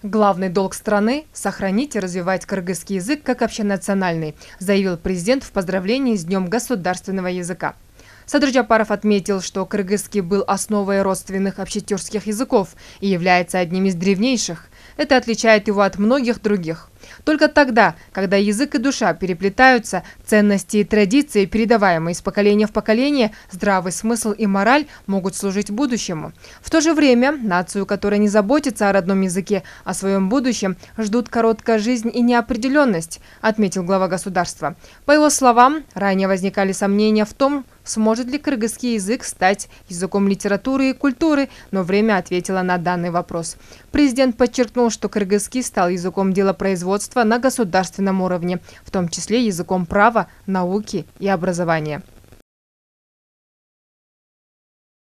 Главный долг страны – сохранить и развивать кыргызский язык как общенациональный, заявил президент в поздравлении с Днем государственного языка. Садыр Джапаров отметил, что кыргызский был основой родственных общетюркских языков и является одним из древнейших. Это отличает его от многих других. Только тогда, когда язык и душа переплетаются, ценности и традиции, передаваемые из поколения в поколение, здравый смысл и мораль могут служить будущему. В то же время нацию, которая не заботится о родном языке, о своем будущем, ждут короткая жизнь и неопределенность, отметил глава государства. По его словам, ранее возникали сомнения в том, сможет ли кыргызский язык стать языком литературы и культуры, но время ответило на данный вопрос. Президент подчеркнул, что кыргызский стал языком делопроизводства на государственном уровне, в том числе языком права, науки и образования.